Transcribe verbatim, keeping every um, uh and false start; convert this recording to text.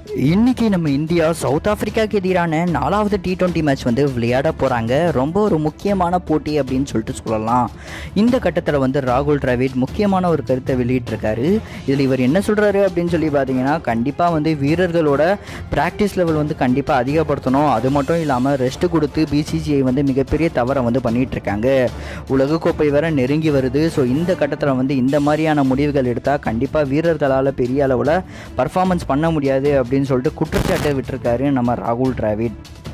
இன்னைக்கு நம்ம India south ஆப்பிரிக்காவுக்கு எதிரான நாலாவது டி டுவெண்ட்டி மேட்ச் வந்து விளையாட போகிறாங்க. ரொம்ப ஒரு முக்கியமான போட்டி அப்படின்னு சொல்லிட்டு சொல்லலாம். இந்த கட்டத்தில் வந்து ராகுல் டிராவிட் முக்கியமான ஒரு கருத்தை வெளியிட்டிருக்காரு. இதில் இவர் என்ன சொல்கிறாரு அப்படின்னு சொல்லி பார்த்தீங்கன்னா, கண்டிப்பாக வந்து வீரர்களோட ப்ராக்டிஸ் லெவல் வந்து கண்டிப்பாக அதிகப்படுத்தணும். அது மட்டும் இல்லாமல் ரெஸ்ட் கொடுத்து பிசிசிஐ வந்து மிகப்பெரிய தவறை வந்து பண்ணிகிட்ருக்காங்க. உலகக்கோப்பை வேற நெருங்கி வருது. ஸோ இந்த கட்டத்தில் வந்து இந்த மாதிரியான முடிவுகள் எடுத்தால் கண்டிப்பாக வீரர்களால் பெரிய அளவில் பர்ஃபார்மன்ஸ் பண்ண முடியாது அப்படின்னு சொல்லிட்டு குற்றச்சாட்டை விட்டுருக்காரு நம்ம ராகுல் டிராவிட்.